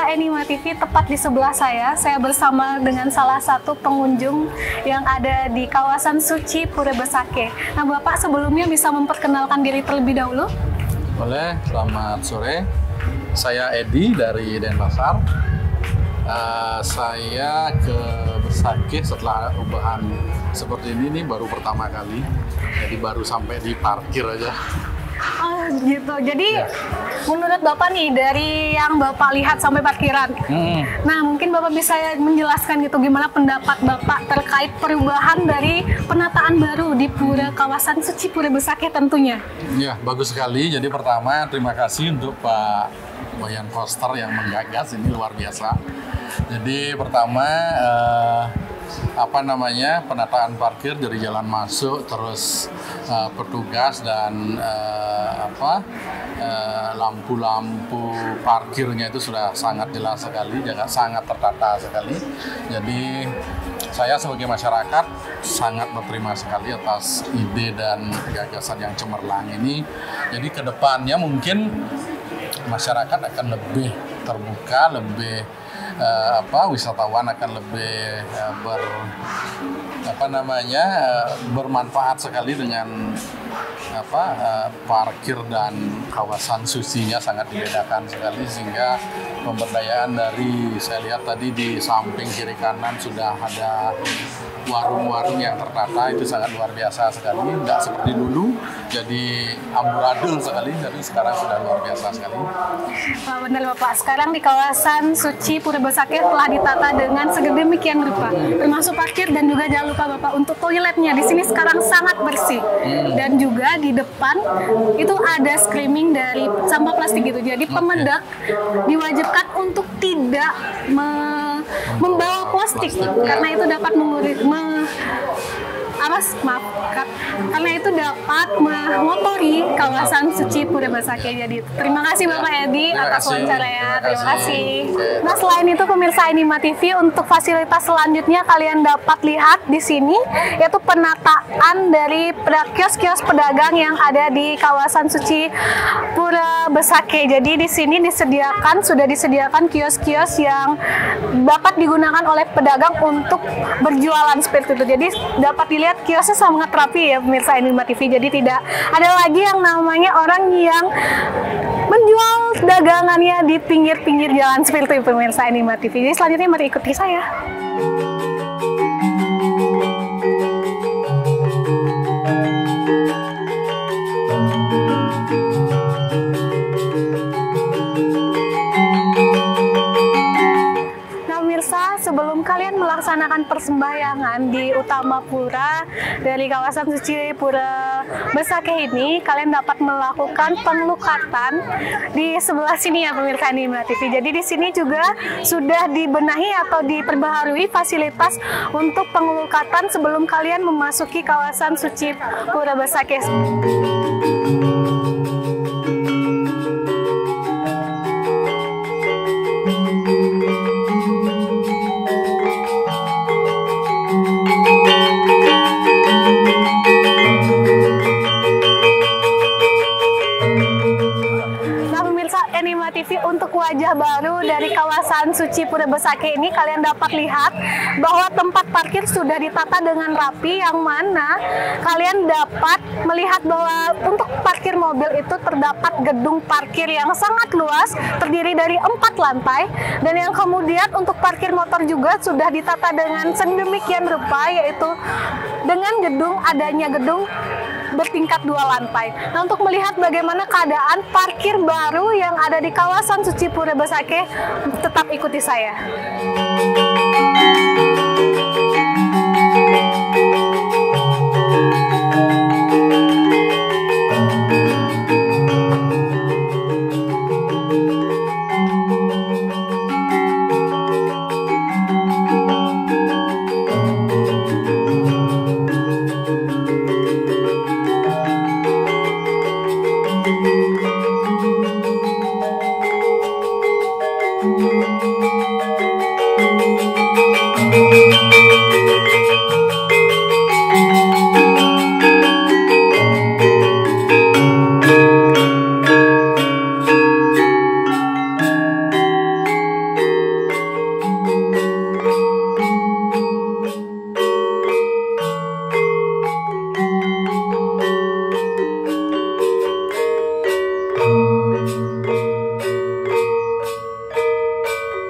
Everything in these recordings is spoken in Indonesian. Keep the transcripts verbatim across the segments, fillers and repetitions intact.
pemirsa Enigma T V, tepat di sebelah saya, saya bersama dengan salah satu pengunjung yang ada di kawasan suci Pura Besakeh. Nah Bapak, sebelumnya bisa memperkenalkan diri terlebih dahulu? Boleh, selamat sore. Saya Edi dari Denpasar. Uh, saya ke Besakeh setelah ubahan seperti ini nih baru pertama kali. Jadi baru sampai di parkir aja. Oh gitu, jadi ya. Menurut Bapak nih, dari yang Bapak lihat sampai parkiran, hmm. nah mungkin Bapak bisa menjelaskan gitu gimana pendapat Bapak terkait perubahan dari penataan baru di Pura kawasan suci Pura Besakeh tentunya. Ya, bagus sekali. Jadi pertama terima kasih untuk Pak Boyan Koster yang menggagas, ini luar biasa. Jadi pertama eh, apa namanya penataan parkir dari jalan masuk, terus uh, petugas dan uh, apa lampu-lampu uh, parkirnya itu sudah sangat jelas sekali, juga sangat tertata sekali. Jadi saya sebagai masyarakat sangat berterima sekali atas ide dan gagasan yang cemerlang ini. Jadi kedepannya mungkin masyarakat akan lebih terbuka, lebih Uh, apa wisatawan akan lebih uh, ber apa namanya uh, bermanfaat sekali dengan apa uh, parkir dan kawasan sucinya sangat dibedakan sekali, sehingga pemberdayaan dari saya lihat tadi di samping kiri kanan sudah ada warung-warung yang tertata, itu sangat luar biasa sekali, nggak seperti dulu jadi amburadul sekali, jadi sekarang sudah luar biasa sekali. Wah, benar Bapak, sekarang di kawasan suci Pura Besakeh telah ditata dengan sedemikian rupa, termasuk parkir dan juga jangan lupa Bapak untuk toiletnya di sini sekarang sangat bersih, hmm. dan juga di depan itu ada screening dari sampah plastik gitu, jadi pemendak diwajibkan untuk tidak me membawa plastik, plastik karena itu dapat mengurangi me, apa maaf karena itu dapat mengotori kawasan suci Pura Besakeh. Jadi terima kasih Bapak Edi atas wawancaranya. Terima kasih. Nah selain itu pemirsa Enigma T V, untuk fasilitas selanjutnya kalian dapat lihat di sini yaitu penataan dari kios-kios pedagang yang ada di kawasan suci Pura Besakeh. Jadi di sini disediakan sudah disediakan kios-kios yang dapat digunakan oleh pedagang untuk berjualan seperti itu. Jadi dapat dilihat kiosnya sangat rapi ya pemirsa Enigma T V. Jadi tidak ada lagi yang namanya orang yang menjual dagangannya di pinggir-pinggir jalan seperti itu pemirsa Enigma T V. Jadi selanjutnya mari ikuti saya. Sebelum kalian melaksanakan persembahyangan di utama pura dari kawasan suci Pura Besakeh ini, kalian dapat melakukan pengelukatan di sebelah sini ya pemirsa Enigma T V. Jadi di sini juga sudah dibenahi atau diperbaharui fasilitas untuk pengelukatan sebelum kalian memasuki kawasan suci Pura Besakeh. Enigma T V, untuk wajah baru dari kawasan suci Pura Besakeh ini kalian dapat lihat bahwa tempat parkir sudah ditata dengan rapi, yang mana kalian dapat melihat bahwa untuk parkir mobil itu terdapat gedung parkir yang sangat luas terdiri dari empat lantai, dan yang kemudian untuk parkir motor juga sudah ditata dengan sedemikian rupa, yaitu dengan gedung adanya gedung bertingkat dua lantai. Nah, untuk melihat bagaimana keadaan parkir baru yang ada di kawasan suci Pura Besakeh, tetap ikuti saya.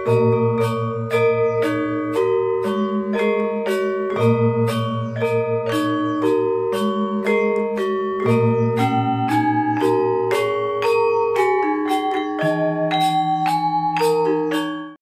Thank you.